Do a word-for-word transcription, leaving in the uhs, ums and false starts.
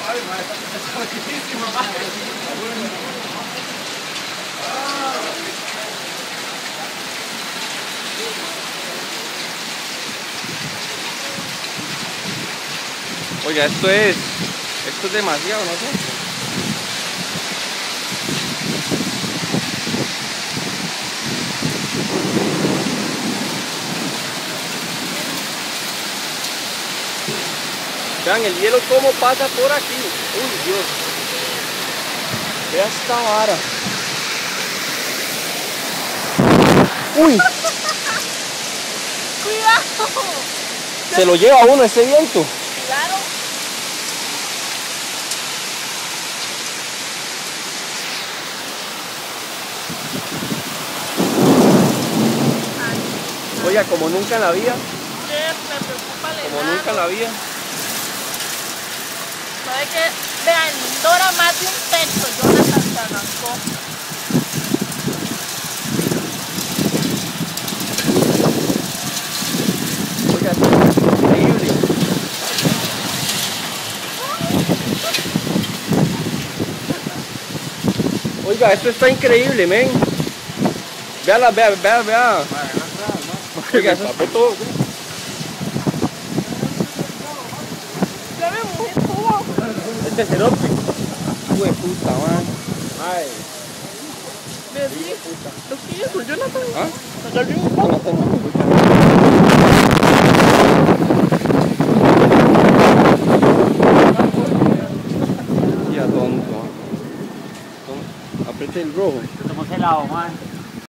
Ay, madre, está riquísimo, madre. Oiga, esto es, esto es demasiado, no sé. Vean el hielo cómo pasa por aquí. Uy, Dios. Vea esta vara. Uy. ¡Cuidado! Se lo lleva a uno ese viento. Claro. Oiga, como nunca en la vida. ¿Qué? Me preocupa el Como enano. nunca en la vida. ¿Sabe qué? Vean, Dora más de un texto, Jonathan se arrancó. Oiga, esto es increíble. Oiga, esto está increíble, men. Véala, vea, vea, vea. Oiga, eso es todo. Ya me mojé todo. Este es cerote. Hijo de puta, man. Ay. Bebí. ¿Lo que hizo, Jonathan? ¿Ah? ¿Me salió un poco? Jonathan, no. Ya tonto. Apriete el rojo. Estamos helados, man.